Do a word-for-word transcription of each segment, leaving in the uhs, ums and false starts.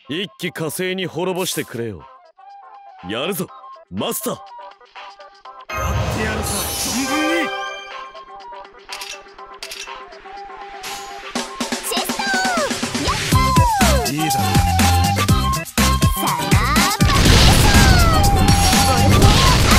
一気火星に滅ぼしてくれよ。やるぞマスター。 やってやるさ存分に。 チェストーやったー。 いいだろ。 さあバケーションボルテオ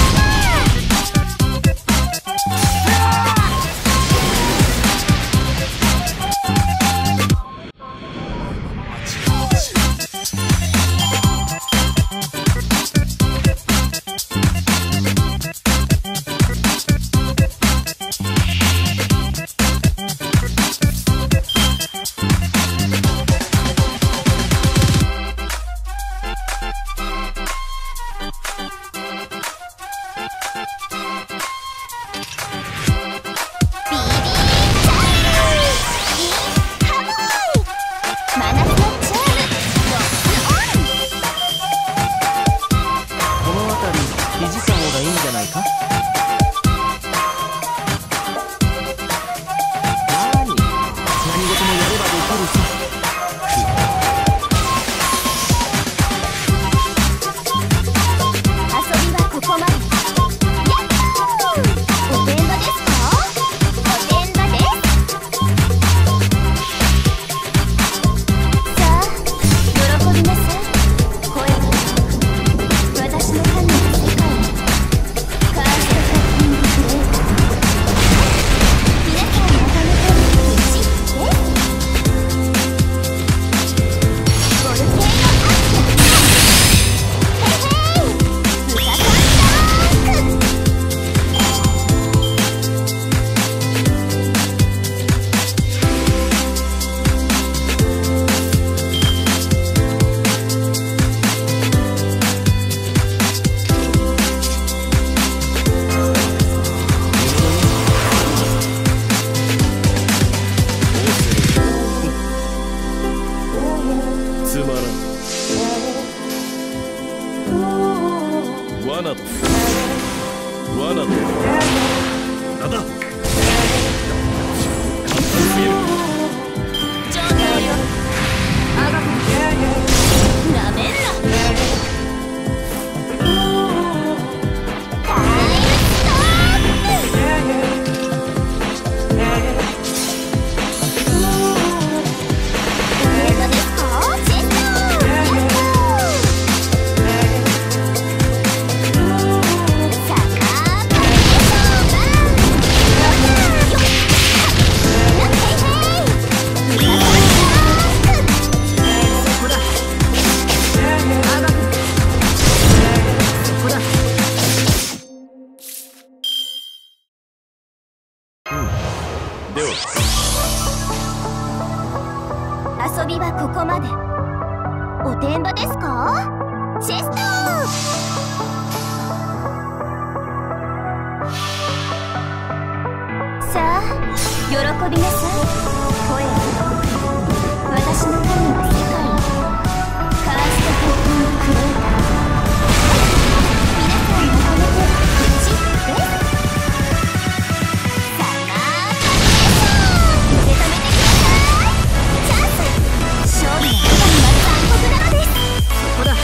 遊びはここまで。おてんばですか？チェストー。さあ喜びなさい。声を私の神は世界にカースト特訓をくれる。皆さん求めてる口です。さあバケーション受け止めてください。チャンス。勝利の中には残酷なのです。そこだ。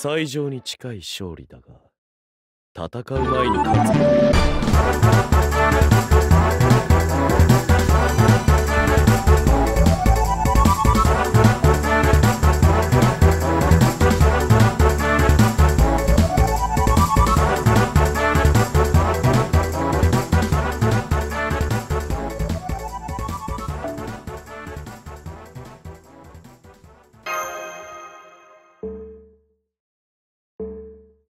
最上に近い勝利だが、戦う前に勝つか。